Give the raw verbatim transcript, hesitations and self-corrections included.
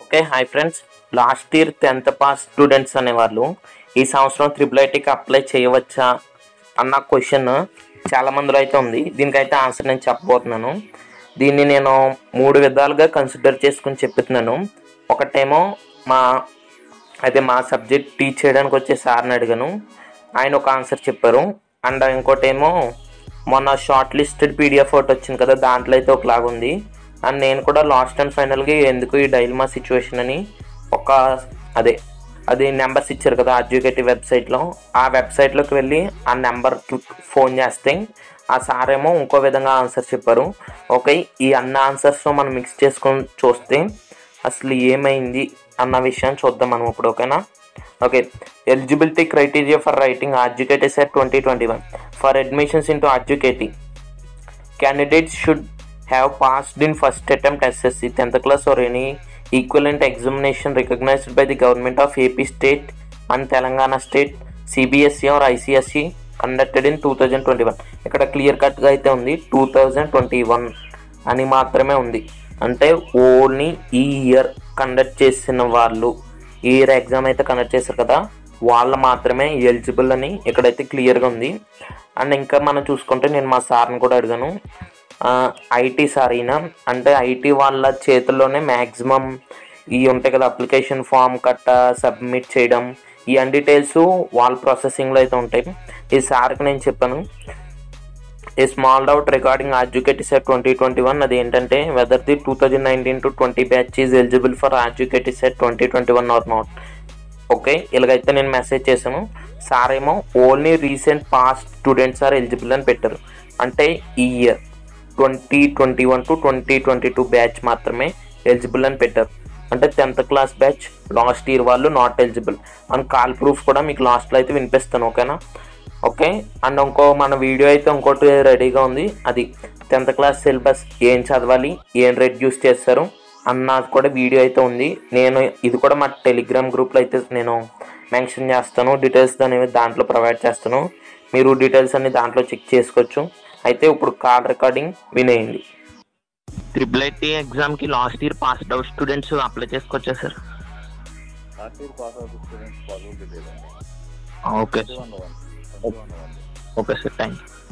Okay hi friends, last year tenth pass students అనేవాళ్ళు ఈ సంవత్సరం త్రిబుల్ ఐటీకి అప్లై చేయవచ్చా అన్న క్వశ్చన్ చాలా మందిలో అయితే ఉంది. దీనికైతే ఆన్సర్ నేను చెప్పబోతున్నాను. దీన్ని నేను మూడు విధాలుగా కన్సిడర్ చేసుకుని చెప్తున్నాను. ఒకటేమో మా అయితే మా సబ్జెక్ట్ టీచ్ చేయడానికి వచ్చే సార్ని అడిగాను, ఆయన ఒక ఆన్సర్ చెప్పారు. అండ్ ఇంకోటేమో మొన్న షార్ట్ లిస్టెడ్ పీడిఎఫ్ ఒకటి వచ్చింది కదా, దాంట్లో అయితే ఒకలాగా ఉంది. అండ్ నేను కూడా లాస్ట్ అండ్ ఫైనల్గా ఎందుకు ఈ డైలమా సిచ్యువేషన్ అని ఒక అదే అది నెంబర్స్ ఇచ్చారు కదా ఎడ్యుకేటివ్ వెబ్సైట్లో, ఆ వెబ్సైట్లోకి వెళ్ళి ఆ నెంబర్కి ఫోన్ చేస్తే ఆ సార్ ఏమో ఇంకో విధంగా ఆన్సర్ చెప్పారు. ఓకే, ఈ అన్న ఆన్సర్స్తో మనం మిక్స్ చేసుకొని చూస్తే అసలు ఏమైంది అన్న విషయాన్ని చూద్దాం మనం ఇప్పుడు. ఓకేనా? Okay, eligibility criteria for writing educative set twenty twenty one for admissions into educative candidates should have passed in first attempt S S C, tenth class or any equivalent examination recognized by the government of A P state and Telangana state, C B S E or I C S E conducted in two thousand twenty-one. ఇక్కడ clear కట్గా అయితే ఉంది two thousand twenty one అని మాత్రమే ఉంది. అంటే only ఈ year conduct చేసిన వాళ్ళు, ఈ ఇయర్ ఎగ్జామ్ అయితే కండక్ట్ చేశారు కదా, వాళ్ళు మాత్రమే ఎలిజిబుల్ అని ఇక్కడైతే క్లియర్గా ఉంది. అండ్ ఇంకా మనం చూసుకుంటే నేను మా సార్ని కూడా అడిగాను, ఐటీ సార్ అయినా అంటే ఐటీ వాళ్ళ చేతుల్లోనే మ్యాక్సిమం ఇవి ఉంటాయి కదా, అప్లికేషన్ ఫామ్ కట్ట సబ్మిట్ చేయడం, ఈ అన్ని డీటెయిల్స్ వాళ్ళ ప్రాసెసింగ్లో అయితే ఉంటాయి. ఈ సార్కి నేను చెప్పాను a small doubt regarding educative set twenty twenty one అది ఏంటంటే whether the two thousand nineteen to twenty batch is eligible for educative set twenty twenty one or not. Okay, ఇలాగైతే నేను మెసేజ్ చేశాను. సార్ ఏమో only recent passed students are eligible అని పెట్టారు. అంటే ఈ year twenty twenty one to twenty twenty two batch మాత్రమే eligible అని పెట్టారు. అంటే tenth class batch last year వాళ్ళు not eligible and call proof కూడా మీకు లాస్ట్లో అయితే వినిపిస్తాను. ఓకేనా? ఓకే, అండ్ ఇంకో మన వీడియో అయితే ఇంకోటి రెడీగా ఉంది. అది టెన్త్ క్లాస్ సిలబస్ ఏం చదవాలి, ఏం రెడ్యూస్ చేస్తారు అన్నది కూడా వీడియో అయితే ఉంది. నేను ఇది కూడా మా టెలిగ్రామ్ గ్రూప్లో అయితే నేను మెన్షన్ చేస్తాను, డీటెయిల్స్ అనేవి దాంట్లో ప్రొవైడ్ చేస్తాను. మీరు డీటెయిల్స్ అన్ని దాంట్లో చెక్ చేసుకోవచ్చు. అయితే ఇప్పుడు కాల్ రికార్డింగ్ వినేయండి. ట్రిపుల్ ఐటీ ఎగ్జామ్కి last year passed out students apply చేసుకోవచ్చా sir? Okay okay sir, thank you.